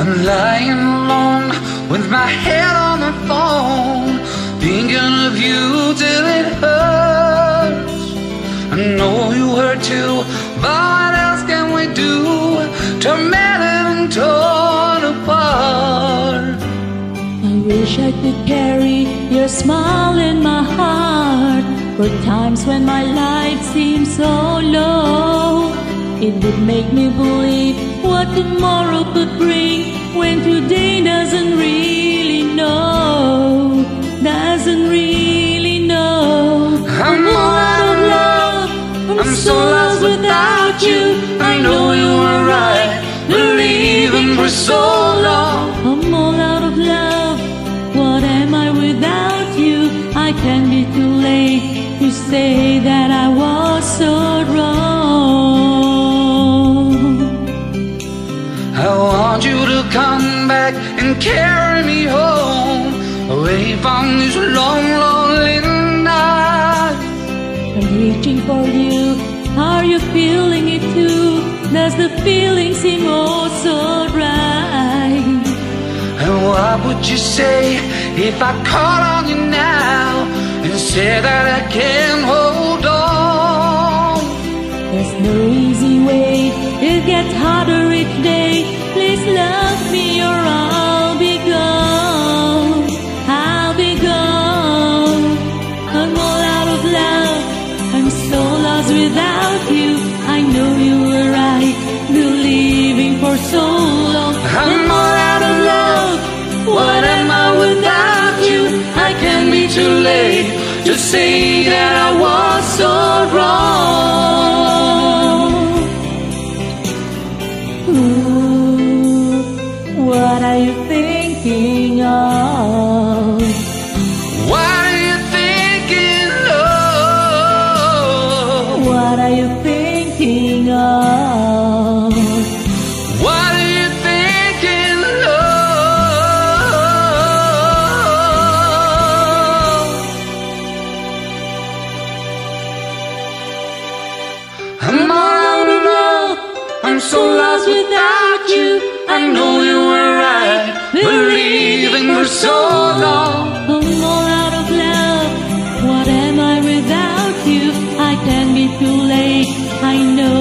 I'm lying alone with my head on the phone, thinking of you till it hurts. I know you hurt too, but what else can we do? Tormented and torn apart. I wish I could carry your smile in my heart for times when my life seems so low. It would make me believe what tomorrow could bring, when today doesn't really know, doesn't really know. I'm all out of love, I'm so lost without you. I know you were right, believing for so long. I'm all out of love, what am I without you? I can't be too late to say that I was so wrong. I want you to come back and carry me home, away from these long, lonely nights. I'm reaching for you, are you feeling it too? Does the feeling seem oh so right? And what would you say if I call on you now and say that I can't hold on? There's no easy way, it gets harder each day. Please love me or I'll be gone, I'll be gone. I'm all out of love, I'm so lost without you. I know you were right, believing for so long. I'm all out of love, what am I without you? I can't be too late to say that I was so wrong. Ooh, what are you thinking of? What are you thinking of? What are you thinking of? What are you thinking of? I'm all out of love, I'm so lost without you. I know you were right, believing for so long. I'm all out of love, what am I without you? I can't be too late, I know